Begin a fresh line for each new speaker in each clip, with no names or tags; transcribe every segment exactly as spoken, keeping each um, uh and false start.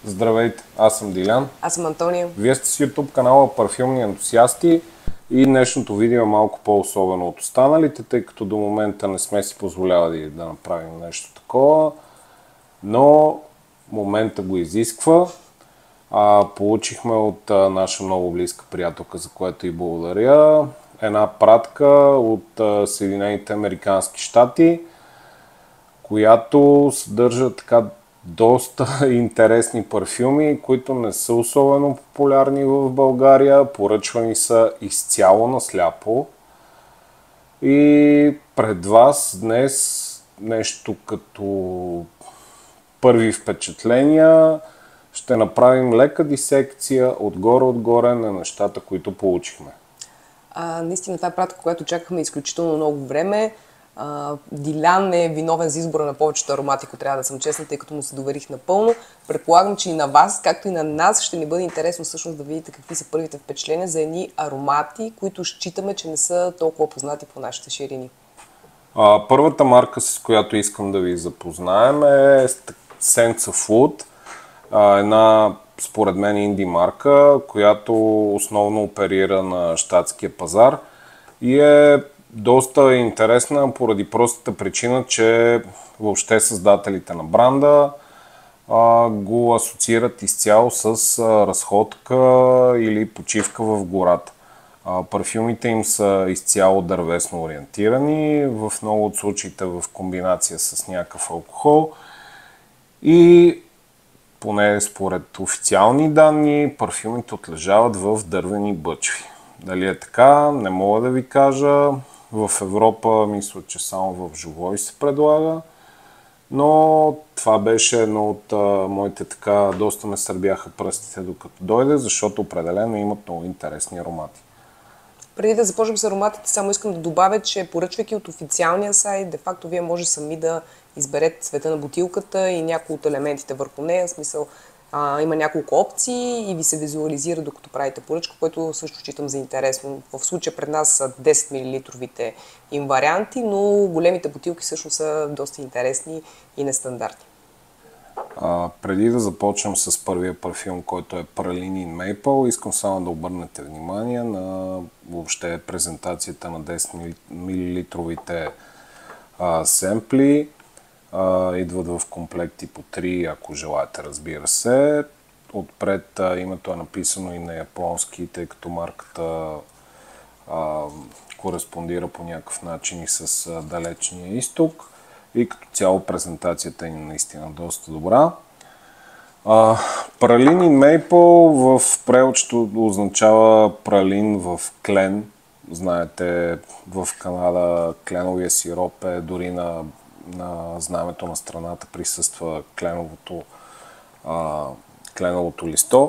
Здравейте, аз съм Дилян.
Аз съм Антония.
Вие сте с YouTube канала Парфюмни ентусиасти и днешното видео е малко по-особено от останалите, тъй като до момента не сме си позволявали да направим нещо такова, но момента го изисква. А, получихме от а, наша много близка приятелка, за което и благодаря, една пратка от а, Съединените американски щати, която съдържа така доста интересни парфюми, които не са особено популярни в България, поръчвани са изцяло на сляпо. И пред вас днес нещо като първи впечатления. Ще направим лека дисекция отгоре-отгоре на нещата, които получихме.
А, наистина това е пратка, която чакахме изключително много време. А, Дилян е виновен за избора на повечето аромати, ако трябва да съм честна, тъй като му се доверих напълно. Предполагам, че и на вас, както и на нас, ще ни бъде интересно всъщност да видите какви са първите впечатления за едни аромати, които считаме, че не са толкова познати по нашите ширини.
А, първата марка, с която искам да ви запознаем е Scents of Wood. А, една, според мен, инди марка, която основно оперира на щатския пазар и е доста интересна поради простата причина, че въобще създателите на бранда а, го асоциират изцяло с а, разходка или почивка в гората. А, парфюмите им са изцяло дървесно ориентирани, в много от случаите в комбинация с някакъв алкохол и поне според официални данни, парфюмите отлежават в дървени бъчви. Дали е така, не мога да ви кажа. В Европа мисля, че само в Живой се предлага, но това беше едно от а, моите така, доста ме сърбяха пръстите докато дойде, защото определено имат много интересни аромати.
Преди да започнем с ароматите, само искам да добавя, че поръчвайки от официалния сайт, де-факто вие може сами да изберете цвета на бутилката и някои от елементите върху нея. В смисъл, а, има няколко опции и ви се визуализира докато правите поръчка, което също считам за интересно. В случая пред нас са десет милилитровите им варианти, но големите бутилки също са доста интересни и нестандартни.
А, преди да започнем с първия парфюм, който е Praline in Maple, искам само да обърнете внимание на въобще презентацията на десет милилитровите а, семпли. А, идват в комплекти по три, ако желаете, разбира се. Отпред а, името е написано и на японски, тъй като марката а, кореспондира по някакъв начин и с а, далечния изток. И като цяло презентацията е наистина доста добра. А, Praline in Maple в преводчето означава пралин в клен. Знаете, в Канада кленовия сироп е дори на, на знамето на страната присъства кленовото, а, кленовото листо.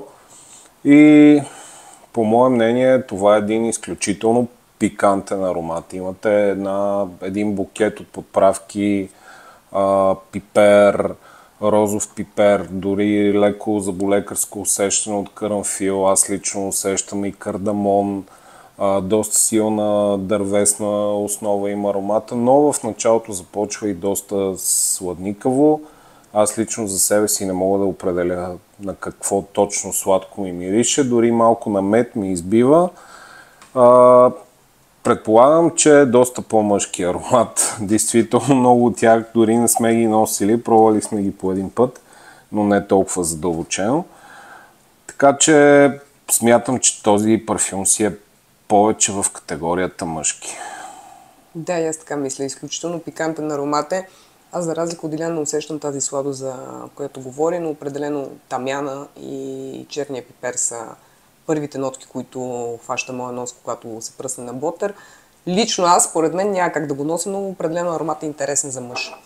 И по мое мнение това е един изключително пикантен аромат. Имате една, един букет от подправки, а, пипер, розов пипер, дори леко заболекарско усещане от карамфил. Аз лично усещам и кардамон, а, доста силна дървесна основа има аромата, но в началото започва и доста сладникаво. Аз лично за себе си не мога да определя на какво точно сладко ми мирише, дори малко на мед ми избива. А, Предполагам, че е доста по-мъжки аромат. Действително много от тях дори не сме ги носили, пробвали сме ги по един път, но не толкова задълбочено. Така че смятам, че този парфюм си е повече в категорията мъжки.
Да, аз така мисля. Изключително пикантен аромат е. Аз за разлика от Дилян не усещам тази сладост, за която говоря, но определено тамяна и черния пипер са първите нотки, които хваща моя нос, когато се пръсне на ботер. Лично аз, според мен, няма как да го нося, но определено аромат е интересен за мъж.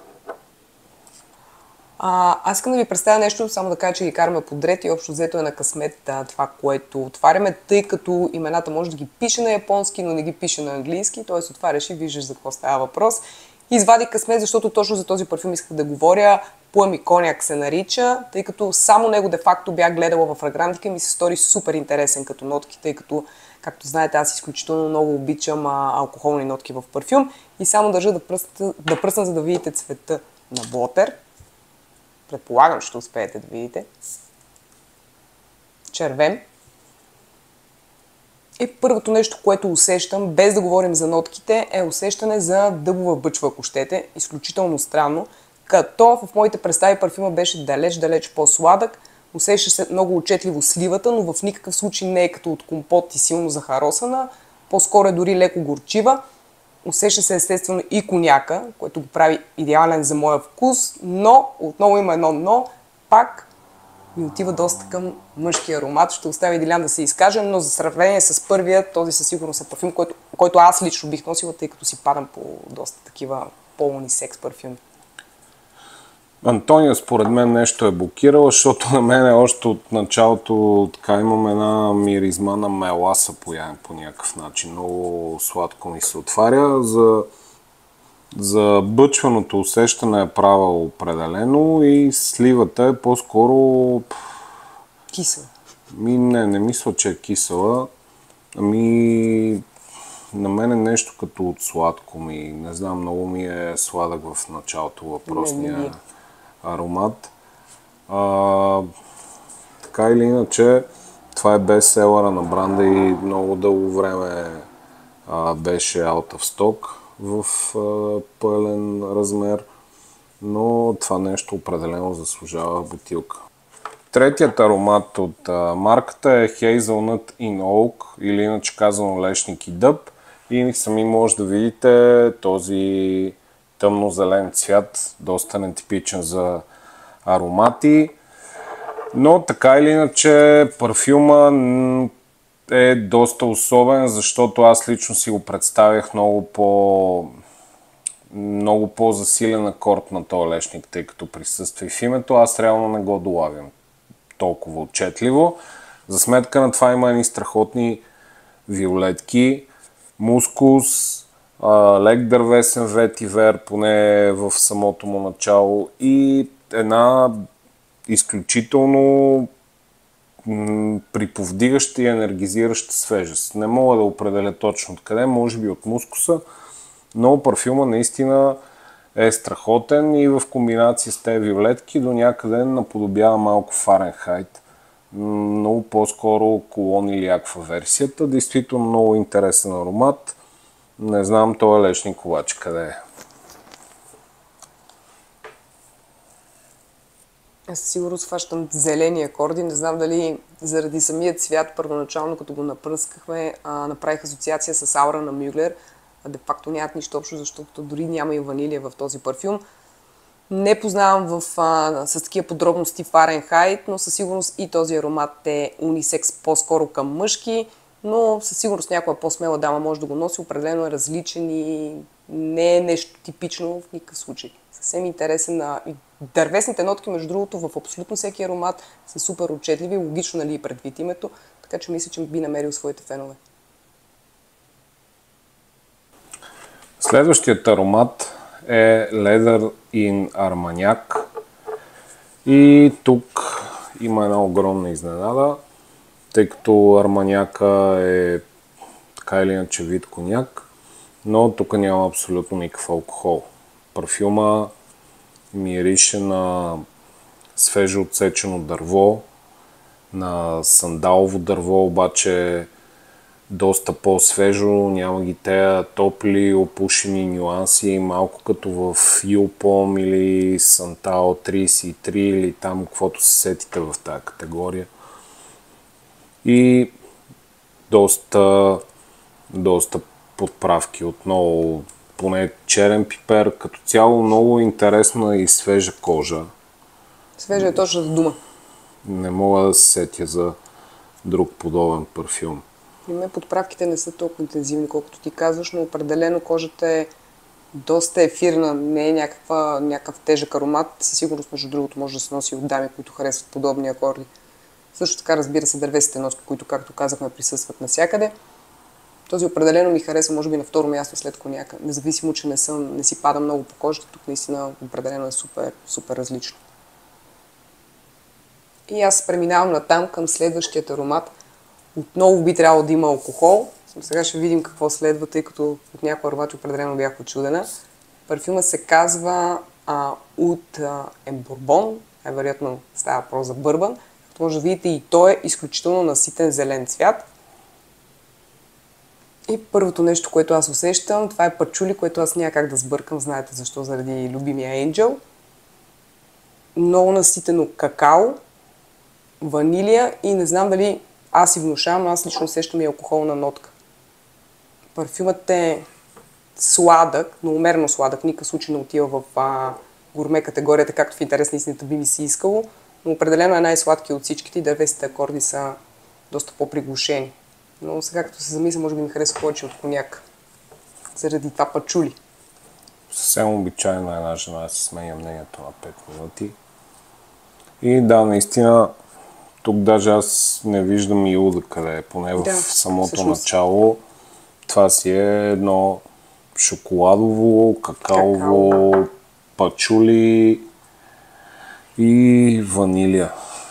А, аз искам да ви представя нещо, само да кажа, че ги караме подред и общо взето е на късмет това, което отваряме, тъй като имената може да ги пише на японски, но не ги пише на английски, т.е. отваряш и виждаш за какво става въпрос. Извади късмет, защото точно за този парфюм исках да говоря. Поеми коняк се нарича, тъй като само него де-факто бях гледала в фрагрантика и ми се стори супер интересен като нотки, тъй като, както знаете, аз изключително много обичам а, алкохолни нотки в парфюм и само държа да пръсна, да пръсна, за да видите цвета на ботер. предполагам, ще успеете да видите. Червен. И първото нещо, което усещам, без да говорим за нотките, е усещане за дъбова бъчва, ако щете. Изключително странно. Като в моите представи парфюма беше далеч-далеч по-сладък. Усеща се много отчетливо сливата, но в никакъв случай не е като от компот и силно захаросана. По-скоро е дори леко горчива. Усеща се естествено и коняка, което го прави идеален за моя вкус, но, отново има едно но, пак ми отива доста към мъжки аромат. Ще оставя Дилян да се изкаже, но за сравнение с първия, този със сигурност е парфюм, който, който аз лично бих носила, тъй като си падам по доста такива по-унисекс парфюми.
Антония според мен нещо е блокирала, защото на мен още от началото така имам една миризма на меласа по, по някакъв начин. Много сладко ми се отваря. За, за бъчваното усещане е права определено и сливата е по-скоро...
Кисела.
Ми, не, не мисля, че е кисела. Ами... На мен е нещо като от сладко ми. Не знам, много ми е сладък в началото въпросния... Не, не, не. Аромат. А, така или иначе, това е бестселъра на бранда и много дълго време а, беше out of stock в а, пълен размер, но това нещо определено заслужава бутилка. Третият аромат от а, марката е Hazelnut in Oak, или иначе казано лешник и дъб, и сами може да видите този тъмно-зелен цвят, доста нетипичен за аромати, но така или иначе парфюма е доста особен, защото аз лично си го представях много по много по-засилен акорд на този лешник, тъй като присъства и в името, аз реално не го долавям толкова отчетливо. За сметка на това има едни страхотни виолетки, мускус, лек дървесен ветивер, поне в самото му начало, и една изключително м- приповдигаща и енергизираща свежест. Не мога да определя точно откъде, може би от мускуса, но парфюма наистина е страхотен и в комбинация с тези виолетки до някъде наподобява малко Фаренхайт. Много по-скоро колон или аква версията. Действително много интересен аромат. Не знам този лешник обаче къде е.
Аз сигурно схващам зелени акорди. Не знам дали заради самия цвят, първоначално като го напръскахме, а, направих асоциация с аура на Мюглер. А де факто нямат нищо общо, защото дори няма и ванилия в този парфюм. Не познавам в, а, с такива подробности Фаренхайт, но със сигурност и този аромат е унисекс по-скоро към мъжки, но със сигурност някоя по-смела дама може да го носи. Определено е различен и не е нещо типично в никакъв случай. Съвсем интересен. А, и дървесните нотки, между другото, в абсолютно всеки аромат са супер отчетливи, логично, нали, и предвид името, така че мисля, че би намерил своите фенове.
Следващият аромат е Leather in Armagnac и тук има една огромна изненада, тъй като арманяка е така или иначе вид коняк, но тук няма абсолютно никакъв алкохол. Парфюма мирише на свежо отсечено дърво, на сандалово дърво, обаче доста по-свежо, няма ги тея топли, опушени нюанси, малко като в Юпом или Сантал трийсет и три или там, каквото се сетите в тази категория. И доста, доста подправки, отново поне черен пипер, като цяло много интересна и свежа кожа.
Свежа е точната дума.
Не мога да се сетя за друг подобен парфюм.
При мен подправките не са толкова интензивни, колкото ти казваш, но определено кожата е доста ефирна, не е някаква, някакъв тежък аромат. Със сигурност, между другото, може да се носи от дами, които харесват подобни акорди. Също така, разбира се, дървесите нотки, които, както казахме, присъстват навсякъде. Този определено ми хареса, може би, на второ място след коняка. Независимо, че не, съм, не си пада много по кожата, тук наистина определено е супер, супер различно. И аз преминавам натам към следващият аромат. Отново би трябвало да има алкохол. Сега ще видим какво следва, тъй като от някои аромати определено бях очудена. Парфюма се казва а, от Ембурбон най-вероятно става въпрос за бърбан. Като може да видите, и той е изключително наситен зелен цвят. И първото нещо, което аз усещам, това е пачули, което аз няма как да сбъркам, знаете защо, заради любимия Angel. Много наситено какао, ванилия и не знам дали аз си внушавам, но аз лично усещам и алкохолна нотка. Парфюмът е сладък, но умерено сладък, никакъв случай не отива в а, гурме категорията, както в интерес на истината би ми се искало, но определено е най-сладки от всичките и дървесите акорди са доста по-приглушени. Но сега като се замисля, може би ми харесва повече от коняк, заради това пачули.
Съвсем обичайно една жена да се сменя мнението на пет минути. И да, наистина, тук даже аз не виждам и уда къде е, поне в
да,
самото
всъщност.
начало. Това си е едно шоколадово, какаово, какао. Пачули и ванилия.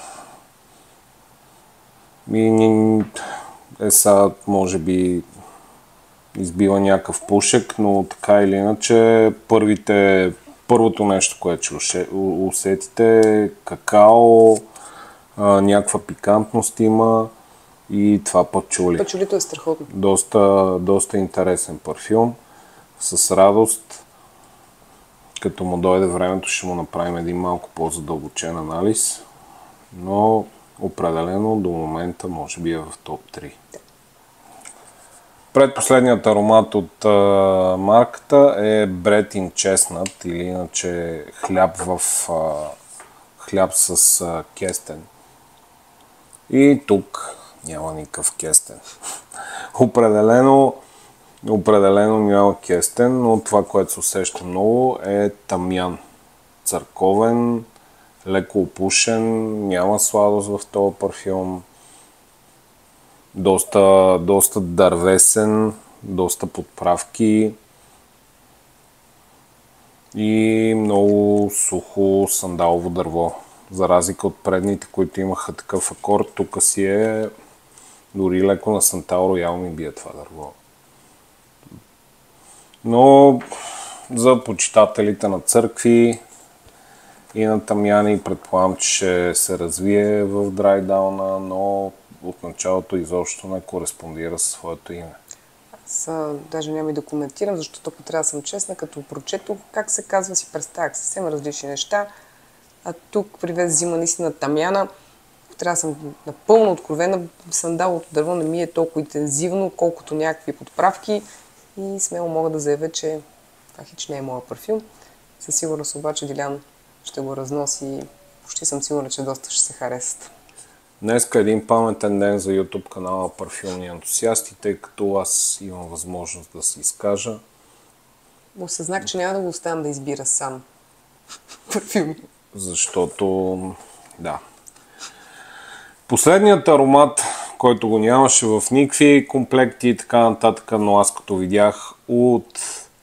И е сега, може би, избива някакъв пушек, но така или иначе първите, първото нещо, което ще усетите е какао, а, някаква пикантност има и това пачули.
Пачулито е страхотно.
Доста, доста интересен парфюм. С радост, като му дойде времето, ще му направим един малко по-задълбочен анализ, но определено до момента може би е в топ три. Предпоследният аромат от а, марката е Bread in Chestnut, или иначе хляб, в, а, хляб с а, кестен. И тук няма никакъв кестен. определено, определено няма кестен, но това, което се усеща много е тамян. Църковен, леко опушен, няма сладост в този парфюм. Доста, доста дървесен, доста подправки и много сухо сандалово дърво. За разлика от предните, които имаха такъв акорд, тук си е дори леко на Сантал Роял ми бие това дърво. Но за почитателите на църкви и на тамяни предполагам, че ще се развие в драйдауна, но от началото изобщо не кореспондира със своето име.
Аз а, даже няма и да коментирам, защото ако трябва да съм честна, като прочетох как се казва, си представях съвсем различни неща. А тук при Вез взима наистина тамяна. Трябва да съм напълно откровена. Сандаловото дърво не ми е толкова интензивно, колкото някакви подправки. И смело мога да заявя, че това хич не е моя парфюм. Със сигурност обаче Дилян ще го разноси и почти съм сигурна, че доста ще се харесат.
Днеска е един паметен ден за YouTube канала Парфюмни ентусиасти, тъй като аз имам възможност да се изкажа.
Осъзнах, че няма да го оставям да избира сам парфюми.
Защото, да. Последният аромат, който го нямаше в никакви комплекти и така нататък, но аз като видях от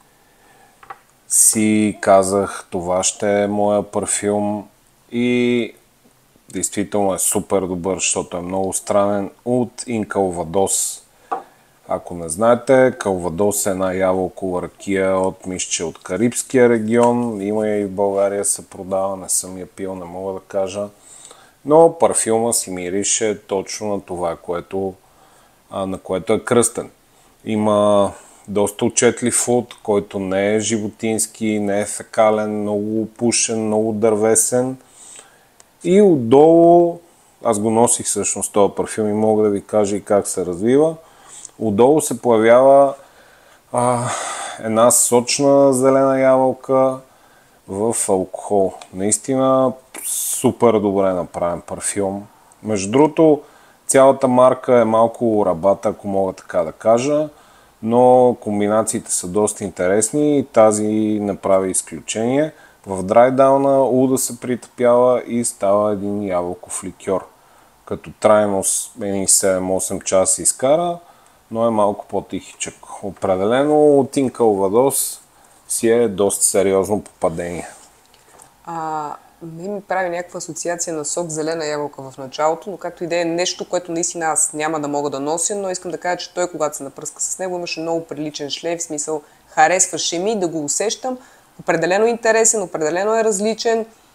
си казах, това ще е моя парфюм и действително е супер добър, защото е много странен, от In Calvados. Ако не знаете, Calvados е една ябълкова ракия от мисче от Карибския регион. Има я и в България, се продава, не съм я пил, не мога да кажа. Но парфюма си мирише точно на това, което, а, на което е кръстен. Има доста отчетлив фут, който не е животински, не е фекален, много пушен, много дървесен. И отдолу, аз го носих всъщност този парфюм и мога да ви кажа и как се развива. Отдолу се появява а, една сочна зелена ябълка в алкохол. Наистина супер добре направен парфюм. Между другото, цялата марка е малко рабата, ако мога така да кажа, но комбинациите са доста интересни и тази направи изключение. В драйдауна уда се притъпява и става един ябълков ликьор. Като трайност едни седем-осем часа изкара, но е малко по-тихичък. Определено от In Calvados си е доста сериозно попадение.
А, ми прави някаква асоциация на сок зелена ябълка в началото, но както и да е нещо, което наистина аз няма да мога да нося, но искам да кажа, че той, когато се напръска с него, имаше много приличен шлейф, в смисъл харесваше ми да го усещам. Определено интересен, определено е различен.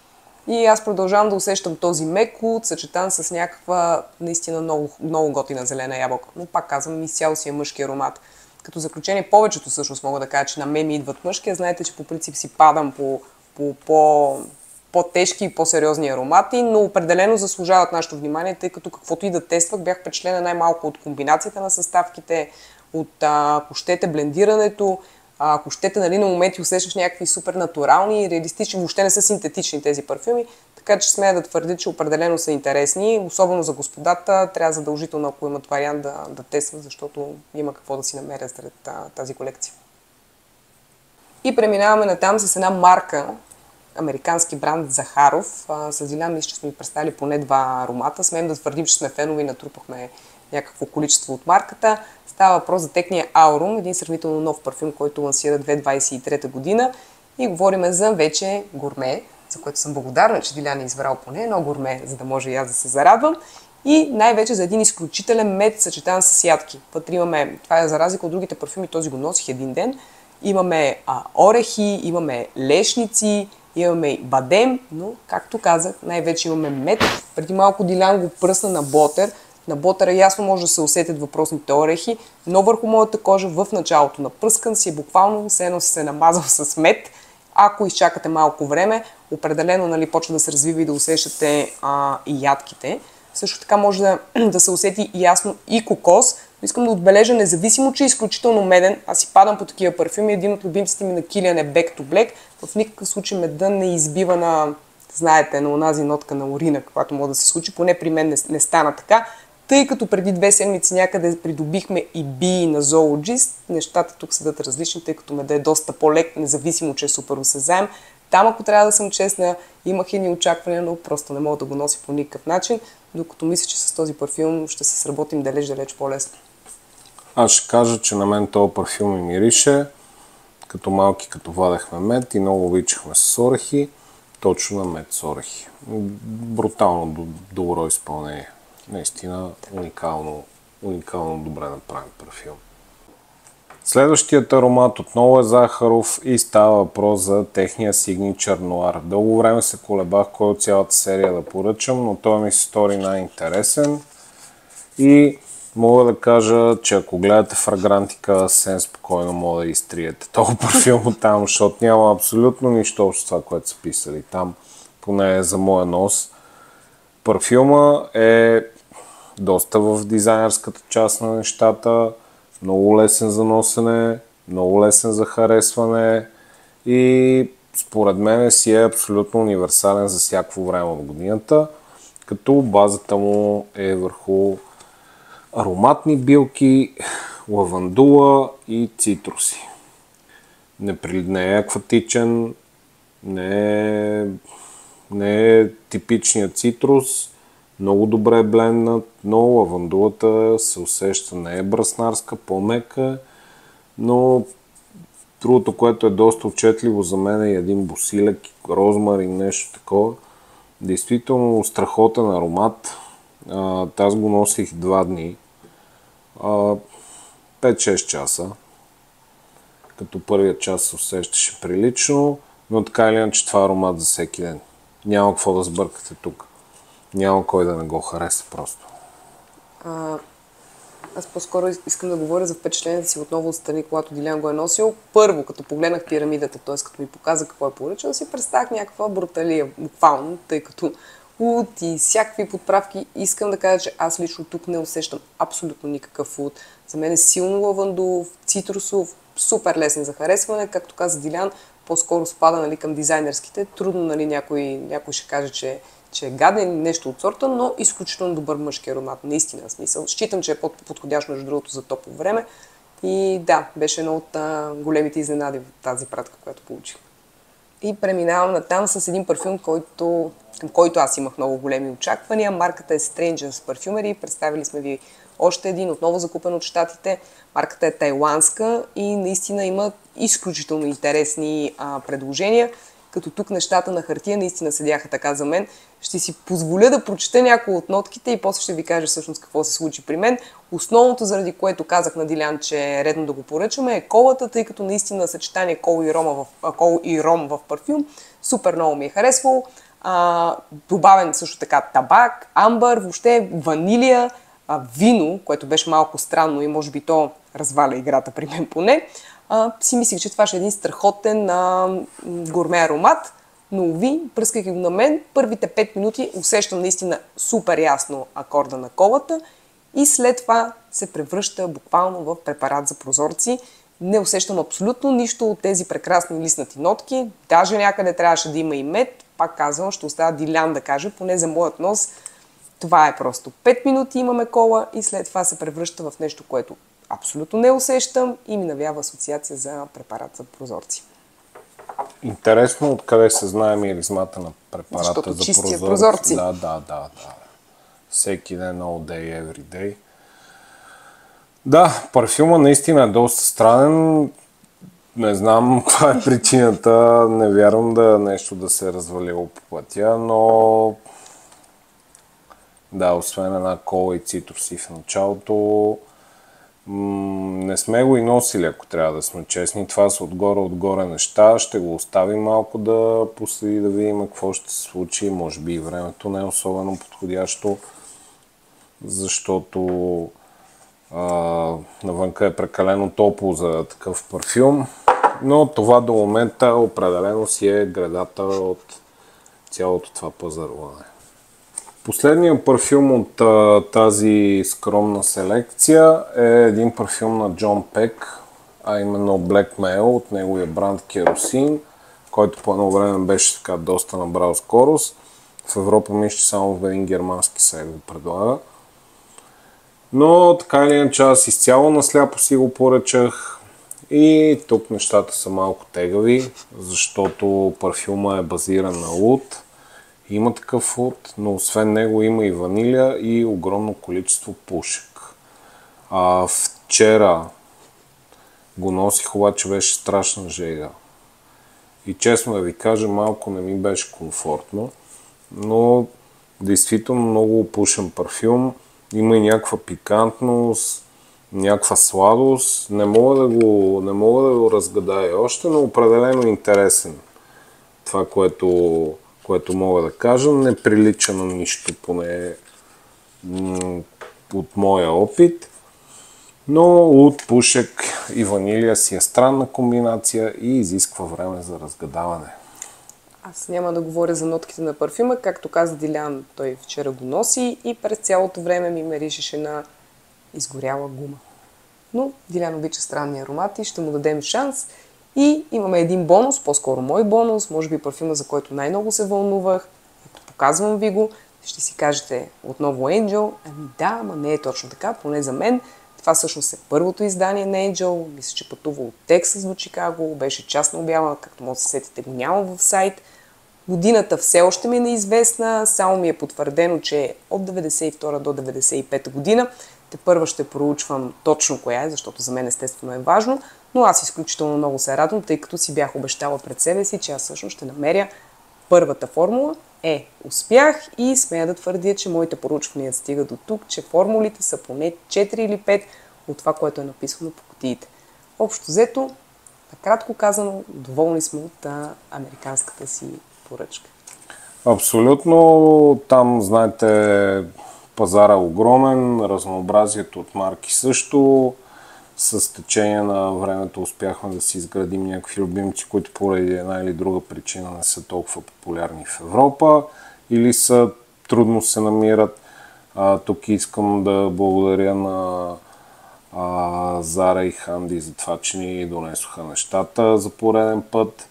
И аз продължавам да усещам този мекот, съчетан с някаква наистина много, много готина зелена ябълка. Но пак казвам, изцяло си е мъжки аромат. Като заключение, повечето всъщност мога да кажа, че на мен ми идват мъжки. Знаете, че по принцип си падам по, по, по по-тежки и по-сериозни аромати, но определено заслужават нашето внимание, тъй като каквото и да тествах, бях впечатлена най-малко от комбинацията на съставките, от, ако щете, блендирането, ако щете, нали, на моменти усещаш някакви супер натурални и реалистични, въобще не са синтетични тези парфюми, така че смея да твърдя, че определено са интересни, особено за господата, трябва задължително, ако имат вариант, да, да тестват, защото има какво да си намерят сред тази колекция. И преминаваме натам с една марка, американски бранд Захаров. С Дилян мисля, че сме ви представили поне два аромата. Смеем да твърдим, че сме фенови и натрупахме някакво количество от марката. Става въпрос за техния Aurum, един сравнително нов парфюм, който лансира две хиляди двадесет и трета година. И говорим за вече гурме, за което съм благодарна, че Дилян е избрал поне едно гурме, за да може и аз да се зарадвам. И най-вече за един изключителен мед, съчетан с ядки. Вътре имаме, това е за разлика от другите парфюми, този го носих един ден. Имаме а, орехи, имаме лешници, имаме и бадем, но, както казах, най-вече имаме мед. Преди малко Дилян го пръсна на ботер. На ботера ясно може да се усетят въпросните орехи, но върху моята кожа в началото на пръскан си е буквално все едно си се намазал с мед. Ако изчакате малко време, определено, нали, почва да се развива и да усещате а, и ядките. Също така може да, да се усети ясно и кокос. Искам да отбележа, независимо, че е изключително меден, аз си падам по такива парфюми. Един от любимците ми на Kilian е Back to Black. В никакъв случай меда не избива на, знаете, на онази нотка на урина, която може да се случи. Поне при мен не, не стана така. Тъй като преди две седмици някъде придобихме и би на Zoologist, нещата тук седат различни, тъй като меда е доста по-лек, независимо, че е супер осезаем. Там, ако трябва да съм честна, имах едни очаквания, но просто не мога да го нося по никакъв начин, докато мисля, че с този парфюм ще се сработим далеч-далеч по-лесно.
Аз ще кажа, че на мен този парфюм ми мирише, като малки, като вадехме мед и много обичахме с орехи, точно на мед с орехи. Брутално добро изпълнение. Наистина уникално, уникално добре направен парфюм. Следващият аромат отново е Захаров и става въпрос за техния Signature Noir. Дълго време се колебах кой от цялата серия да поръчам, но той ми се стори най-интересен. И мога да кажа, че ако гледате Фрагрантика, съвсем спокойно мога да изтриете този парфюм от там, защото няма абсолютно нищо общо с това, което са писали там, поне за моя нос. Парфюма е доста в дизайнерската част на нещата, много лесен за носене, много лесен за харесване и според мен си е абсолютно универсален за всяко време от годината, като базата му е върху ароматни билки, лавандула и цитруси. Не, не е акватичен, не е, не е типичният цитрус, много добре е бленднат, но лавандулата се усеща, не е браснарска, по-мека, но другото, което е доста отчетливо за мен е един босилек, розмарин, нещо такова. Действително страхотен аромат. Аз го носих два дни. пет-шест часа. Като първият час се усещаше прилично, но така или иначе това е аромат за всеки ден. Няма какво да сбъркате тук. Няма кой да не го хареса просто.
А, аз по-скоро искам да говоря за впечатленията си отново от страни, когато Дилян го е носил. Първо, като погледнах пирамидата, т.е. като ми показа какво е поръчал, си представях някаква бруталия, буквално, тъй като луд и всякакви подправки. Искам да кажа, че аз лично тук не усещам абсолютно никакъв луд. За мен е силно лавандов, цитрусов, супер лесен за харесване. Както каза Дилян, по-скоро спада, нали, към дизайнерските. Трудно, нали, някой, някой ще каже, че че е гаден, нещо от сорта, но изключително добър мъжки аромат. Наистина смисъл. Считам, че е подходящ между другото за топло време. И да, беше едно от а, големите изненади в тази пратка, която получих. И преминавам натам с един парфюм, който, към който аз имах много големи очаквания. Марката е Strangers Parfumery. Представили сме ви още един, отново закупен от щатите. Марката е тайландска и наистина има изключително интересни а, предложения. Като тук нещата на хартия наистина седяха така за мен. Ще си позволя да прочета някои от нотките и после ще ви кажа всъщност какво се случи при мен. Основното, заради което казах на Дилян, че е редно да го поръчаме, е колата, тъй като наистина съчетание кол и, рома в, кол и ром в парфюм супер много ми е харесвало. А, добавен също така табак, амбър, въобще ванилия, а, вино, което беше малко странно и може би то разваля играта при мен поне. А, си мислих, че това ще е един страхотен а, гурме аромат, но уви, пръскайки го на мен, първите пет минути усещам наистина супер ясно акорда на колата и след това се превръща буквално в препарат за прозорци. Не усещам абсолютно нищо от тези прекрасни лиснати нотки, даже някъде трябваше да има и мед, пак казвам, ще оставя Дилян да каже, поне за моят нос. Това е просто пет минути имаме кола и след това се превръща в нещо, което абсолютно не усещам и ми навява асоциация за препарат за прозорци.
Интересно откъде се знае миризмата на препарата
Защото
за
чистия
прозорци.
прозорци.
Да, да, да, да. Всеки ден, all day, every day. Да, парфюма наистина е доста странен. Не знам каква е причината. Не вярвам да нещо да се е развалило по пътя, но да, освен една кола и цитруси в началото, м- не сме го и носили, ако трябва да сме честни. Това са отгоре-отгоре неща. Ще го оставим малко да последи, да видим какво ще се случи. Може би и времето не е особено подходящо, защото а, навънка е прекалено топло за такъв парфюм. Но това до момента определено си е гредата от цялото това пазаруване. Последният парфюм от а, тази скромна селекция е един парфюм на Джон Пек, а именно Black Mail от неговия бранд Kerosene, който по едно време беше така доста набрал скорост. В Европа мисля, че само в един германски сайт го предлага. Но така или иначе аз изцяло насляпо си го поръчах и тук нещата са малко тегави, защото парфюма е базиран на луд. Има такъв луд, но освен него има и ванилия и огромно количество пушек. А, вчера го носих, обаче беше страшна жега. И честно да ви кажа, малко не ми беше комфортно, но действително много опушен парфюм. Има и някаква пикантност, някаква сладост. Не мога да го, не мога да го разгадая още, но определено интересен. Това, което, което мога да кажа, не прилича на нищо, поне м- от моя опит. Но луд, пушек и ванилия си е странна комбинация и изисква време за разгадаване.
Аз няма да говоря за нотките на парфюма, както каза Дилян, той вчера го носи и през цялото време ми миришеше на изгоряла гума. Но Дилян обича странни аромати, ще му дадем шанс и имаме един бонус, по-скоро мой бонус, може би парфюма, за който най-много се вълнувах. Ето, показвам ви го, ще си кажете отново Angel, ами да, ама не е точно така, поне за мен. Това всъщност е първото издание на Angel, мисля, че пътува от Тексас до Чикаго, беше частна обява, както може да се сетите, го няма в сайт. Годината все още ми е неизвестна, само ми е потвърдено, че е от деветдесет и втора до деветдесет и пета година. Те първа ще проучвам точно коя е, защото за мен естествено е важно, но аз изключително много се радвам, тъй като си бях обещала пред себе си, че аз всъщност ще намеря първата формула. Е, успях и смея да твърдя, че моите проучвания стигат до тук, че формулите са поне четири или пет от това, което е написано по кутиите. Общо взето, накратко казано, доволни сме от а, американската си поръчка.
Абсолютно. Там, знаете, пазара е огромен, разнообразието от марки също. С течение на времето успяхме да си изградим някакви любимци, които поради една или друга причина не са толкова популярни в Европа или са трудно се намират. А, тук искам да благодаря на а, Зара и Ханди за това, че ни донесоха нещата за пореден път.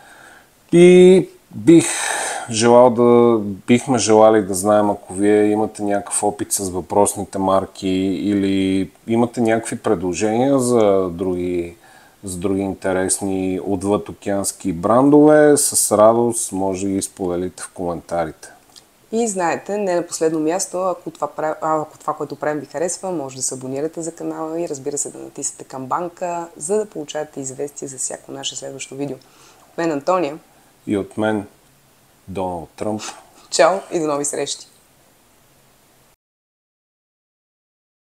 И бих желал да, бихме желали да знаем, ако вие имате някакъв опит с въпросните марки или имате някакви предложения за други, за други интересни отвъдокеански брандове, с радост може да ги споделите в коментарите.
И знаете, не на последно място, ако това, ако това, което правим ви харесва, може да се абонирате за канала и разбира се да натиснете камбанка, за да получавате известия за всяко наше следващо видео. От мен Антония.
И от мен Доналд Тръмп.
Чао и до нови срещи!